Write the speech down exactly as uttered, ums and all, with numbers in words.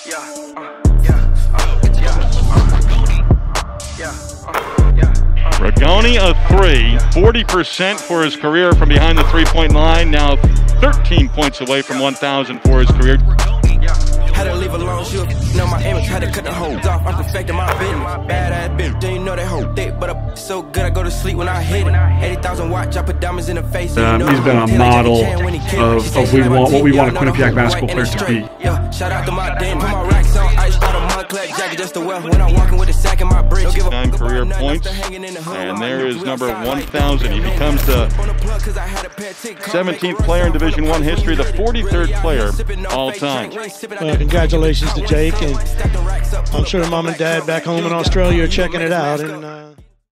Rigoni a three, forty percent for his career from behind the three-point line, now thirteen points away from one thousand for his career. Had to leave a long shoot. Know my image, had to cut the holes off. I'm perfecting my business. Bad ass bitch. Then you know that whole thick, but I'm so good I go to sleep when I hit it. eighty thousand watch, I put diamonds in the face. Um, he's been a model of, of we want, what we want a Quinnipiac basketball player to be. Yeah, shout out to my den. Put my racks on ice, got a Montclair jacket just to wear when I'm walking with a sack in my bridge. Nine career points, and there is number one thousand. He becomes the seventeenth player in Division One history, the forty-third player all time. Well, congratulations to Jake, and I'm sure mom and dad back home in Australia are checking it out. And uh